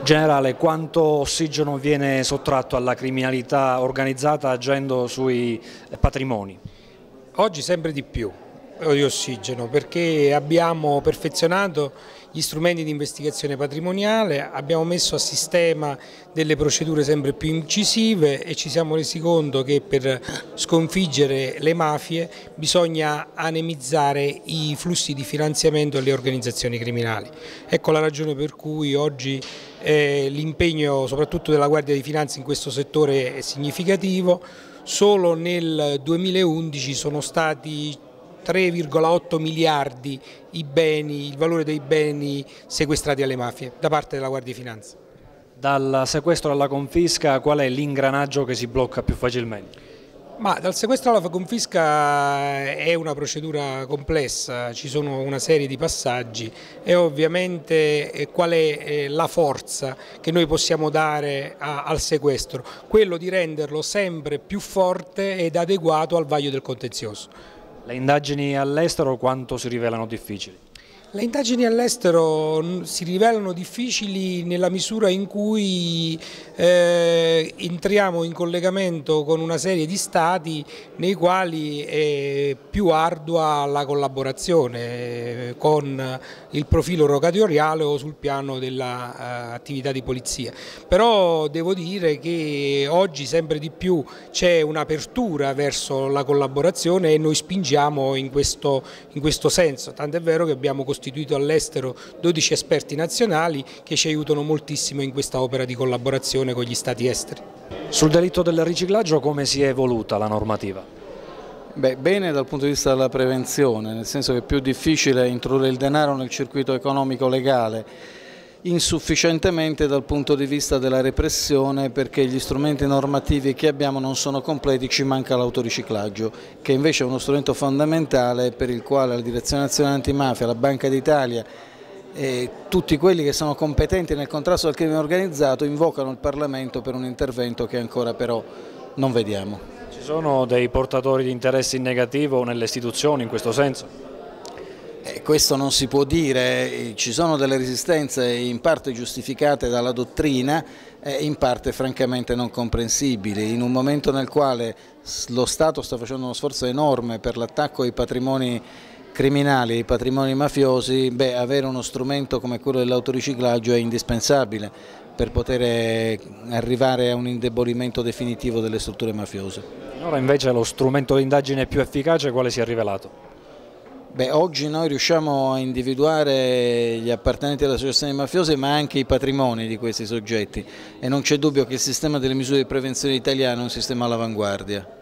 Generale, quanto ossigeno viene sottratto alla criminalità organizzata agendo sui patrimoni? Oggi sempre di più di ossigeno, perché abbiamo perfezionato gli strumenti di investigazione patrimoniale, abbiamo messo a sistema delle procedure sempre più incisive e ci siamo resi conto che per sconfiggere le mafie bisogna anemizzare i flussi di finanziamento alle organizzazioni criminali. Ecco la ragione per cui oggi l'impegno soprattutto della Guardia di Finanza in questo settore è significativo. Solo nel 2011 sono stati 3,8 miliardi il valore dei beni sequestrati alle mafie da parte della Guardia di Finanza. Dal sequestro alla confisca qual è l'ingranaggio che si blocca più facilmente? Ma dal sequestro alla confisca è una procedura complessa, ci sono una serie di passaggi e ovviamente qual è la forza che noi possiamo dare al sequestro? Quello di renderlo sempre più forte ed adeguato al vaglio del contenzioso. Le indagini all'estero quanto si rivelano difficili? Le indagini all'estero si rivelano difficili nella misura in cui entriamo in collegamento con una serie di stati nei quali è più ardua la collaborazione con il profilo rogatoriale o sul piano dell'attività di polizia. Però devo dire che oggi sempre di più c'è un'apertura verso la collaborazione e noi spingiamo in questo senso, tant'è vero che abbiamo costituito all'estero 12 esperti nazionali che ci aiutano moltissimo in questa opera di collaborazione con gli stati esteri. Sul delitto del riciclaggio come si è evoluta la normativa? Bene dal punto di vista della prevenzione, nel senso che è più difficile introdurre il denaro nel circuito economico legale, insufficientemente dal punto di vista della repressione perché gli strumenti normativi che abbiamo non sono completi, ci manca l'autoriciclaggio, che invece è uno strumento fondamentale per il quale la Direzione Nazionale Antimafia, la Banca d'Italia e tutti quelli che sono competenti nel contrasto al crimine organizzato invocano il Parlamento per un intervento che ancora però non vediamo. Ci sono dei portatori di interessi in negativo nelle istituzioni in questo senso? Questo non si può dire, ci sono delle resistenze in parte giustificate dalla dottrina e in parte francamente non comprensibili. In un momento nel quale lo Stato sta facendo uno sforzo enorme per l'attacco ai patrimoni criminali, ai patrimoni mafiosi, avere uno strumento come quello dell'autoriciclaggio è indispensabile per poter arrivare a un indebolimento definitivo delle strutture mafiose. Finora invece lo strumento di indagine più efficace quale si è rivelato? Oggi noi riusciamo a individuare gli appartenenti alle associazioni mafiose ma anche i patrimoni di questi soggetti e non c'è dubbio che il sistema delle misure di prevenzione italiano è un sistema all'avanguardia.